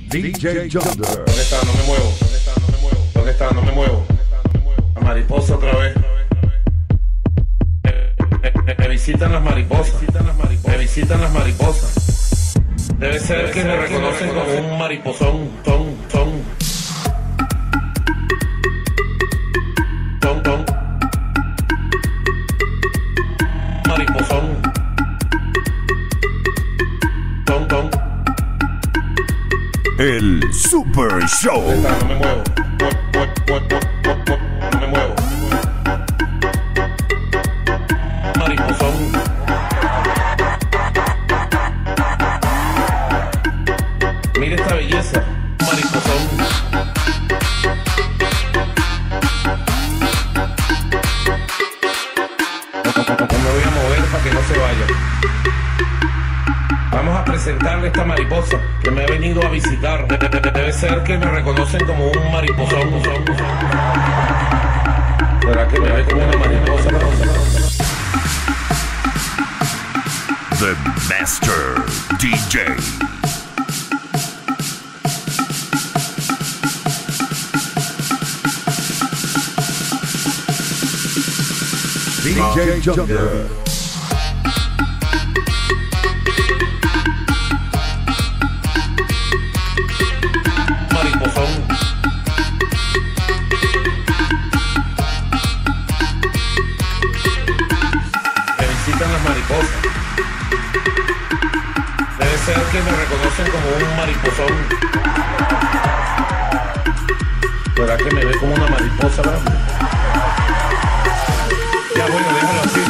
DJ Yonder. ¿Dónde está? No me muevo. ¿Dónde está? No me muevo. La mariposa otra vez. Me visitan las mariposas. Me visitan las mariposas. Debe ser que me reconocen como un mariposón. Ton. Mariposón. Ton. El Super Show. ¿Dónde está? No me muevo. No me muevo. Mariposón. Mira esta belleza. Mariposón. No me voy a mover para que no se vaya. Vamos a presentarle esta mariposa que me ha venido a visitar. Debe ser que me reconocen como un mariposón. ¿Será que me ve como una mariposa? The Master DJ. DJ Yonder. Mariposón. Me visitan las mariposas. Debe ser que me reconocen como un mariposón. ¿Será que me ve como una mariposa, verdad? Ya bueno, déjalo así.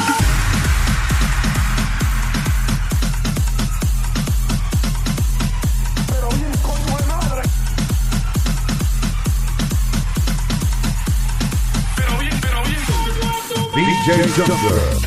DJ Yonder.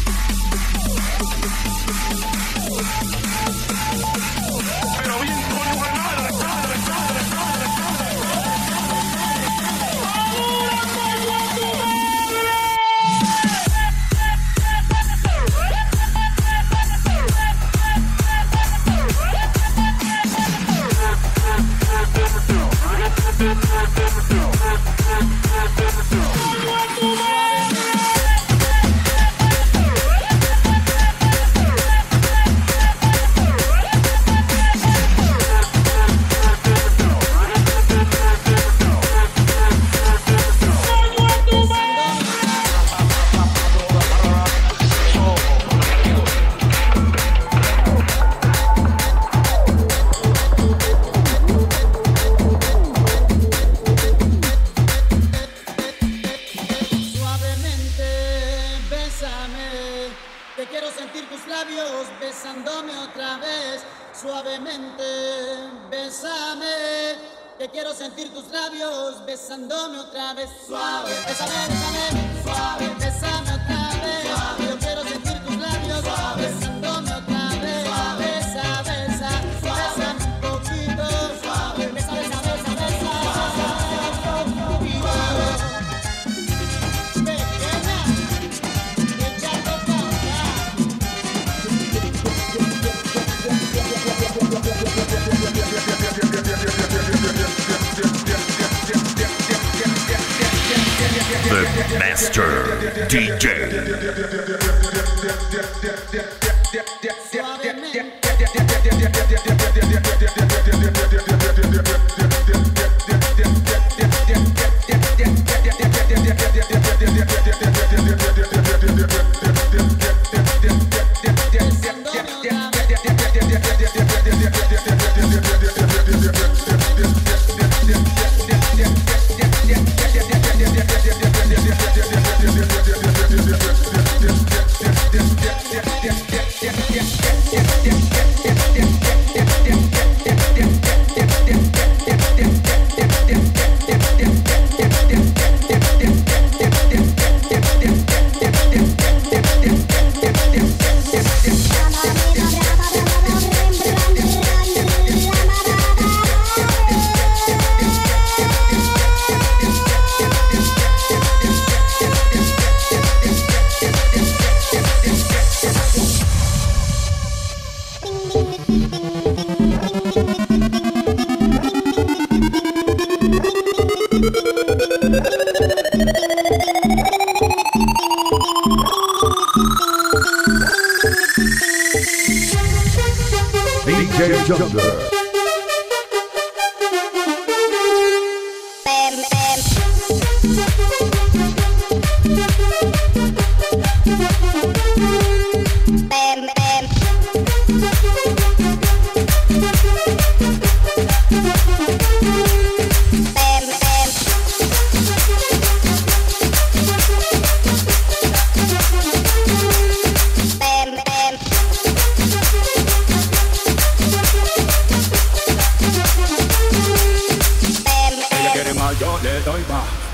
Que quiero sentir tus labios besándome otra vez. Suavemente, bésame. Que quiero sentir tus labios besándome otra vez. Suave, bésame, suave, bésame otra vez. Suave, yo quiero sentir tus labios besándome otra vez. Suave, besa, bésame un poquito. Suave, besa. The Master DJ. Yeah.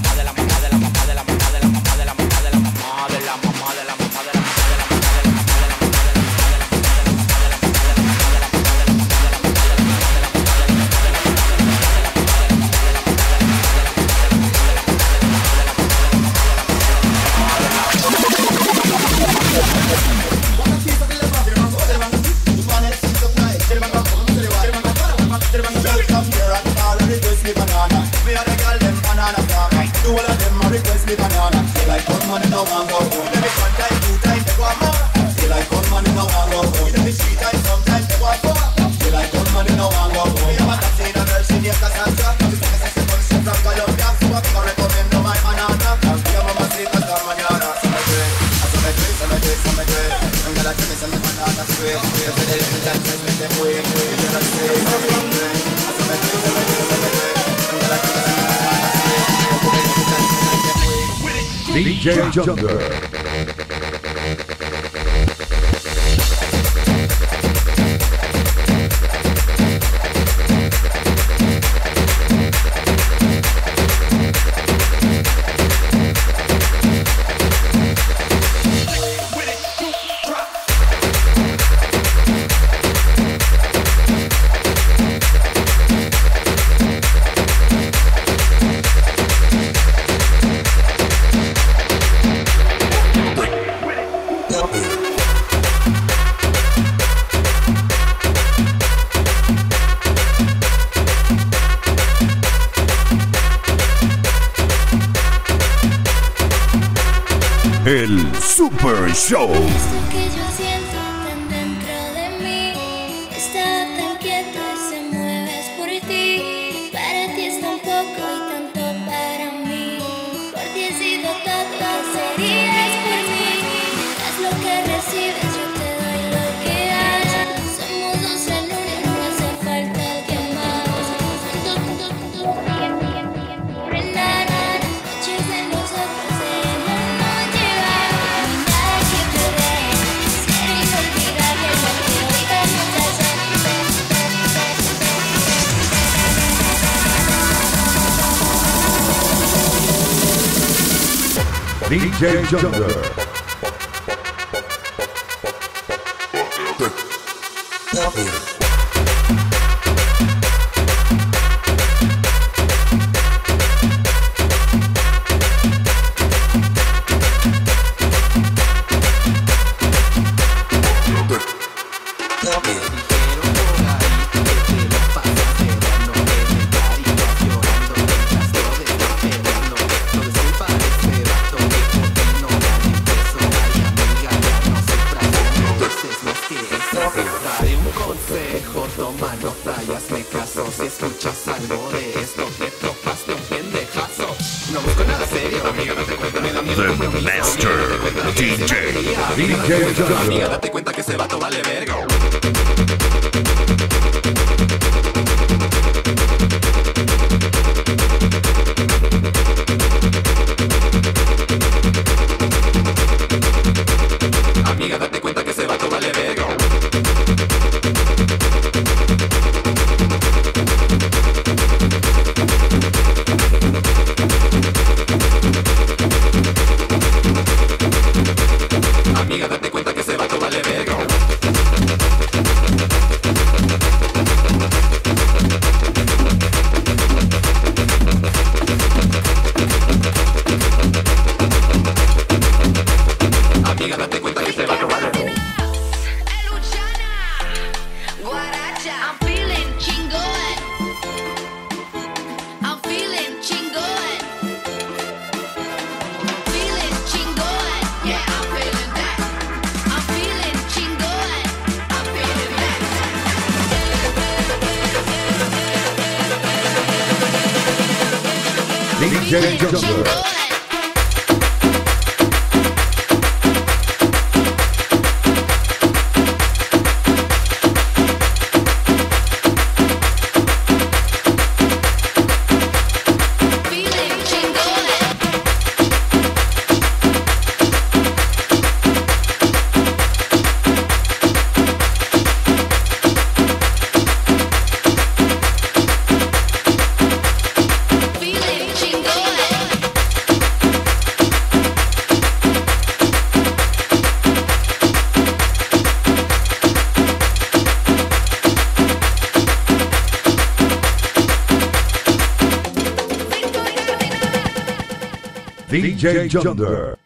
Quiere bajar, ¿cómo se le va? DJ Junder. El Super Show. Esto que yo siento tan dentro de mí está tan quieto y se mueve es por ti. Para ti es tan poco y tanto para mí. Por ti he sido todo, serías por mí. Haz lo que recibes, yo te doy lo que das. Somos dos en uno, no hace falta alguien más. Frenar noches de nosotros en la noche. DJ Junder. Daré un consejo, toma nota y hazme caso. Si escuchas algo de esto, te topaste un pendejazo. No busco nada serio, amiga, date cuenta, me da miedo. The Master DJ. Amiga, date cuenta que ese vato vale verga. Amiga, date cuenta que ese vato vale verga. Amiga, date cuenta que ese vato vale verga. Amiga, date cuenta que ese vato vale verga. I'm feeling chingon. I'm feeling chingon. Feeling chingon. Yeah, I'm feeling that. I'm feeling chingon. I'm feeling that. DJ Junder. DJ Junder.